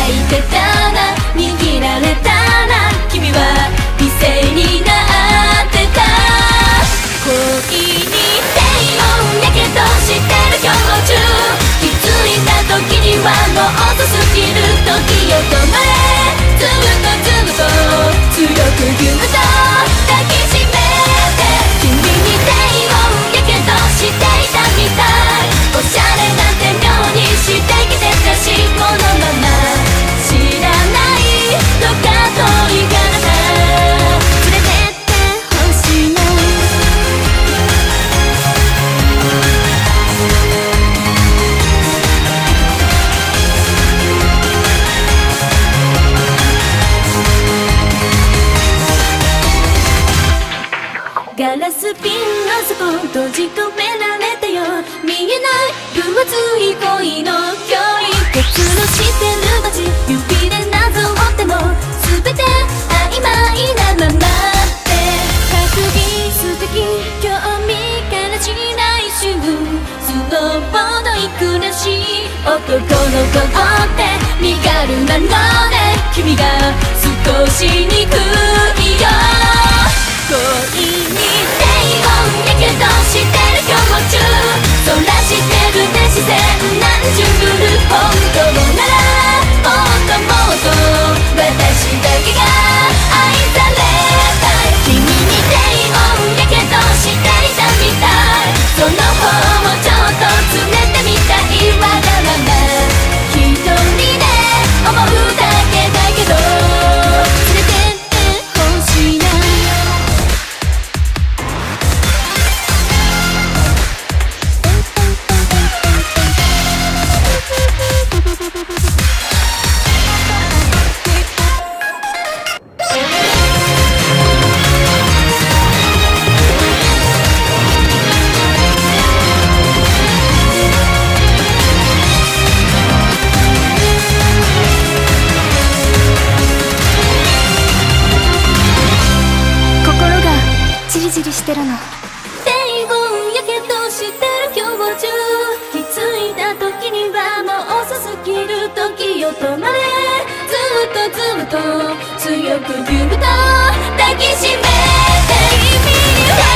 抱いてたな、握られたな、君は犠牲になってた。恋に低温やけどしてる表情、気づいた時にはもう遅すぎる。時よ止まれ、ずっと強くぎゅっと抱きしめて、君に低温やけどしていたみたい。おしゃれなんて妙にしてきてたし、このまま知らないどっか遠い彼方連れてってほしいの。ガラス瓶の底閉じ込められたよ、見えない分厚い恋の距離。結露してる街、指でなぞっても全て曖昧なままで、確認素敵、興味からしない一瞬、スノーボード行くらしい男の子って身軽なのね、君が少し憎いよ。恋に低温やけどしてる表情、そらしてるね自然なんジュール。本当ならもっともっと私だけが愛されたい。君に低温やけどしていたみたい、その方をちょっとつねってみたい。わがまま一人で思うだけだけど連れてってほしいな。 ジリジリしてるの。 低温やけどしてる表情、気づいた時にはもう遅すぎる。時よ止まれ、ずっと強くぎゅっと抱きしめて、君に